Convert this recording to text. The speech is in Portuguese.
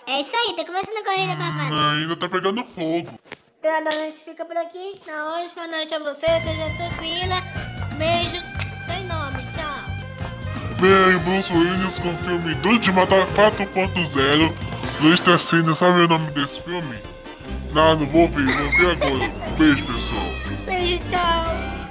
É isso aí, tá começando a corrida, papai. Ainda tá pegando fogo. Então, a gente fica por aqui. Na hoje, boa noite a você, seja tranquila. Beijo, tem nome, tchau. Bem, Bruce Willis com o filme Duro de Matar 4.0. Luiz Tessina, sabe o nome desse filme? Não vou ver agora. Beijo, pessoal. Beijo, tchau.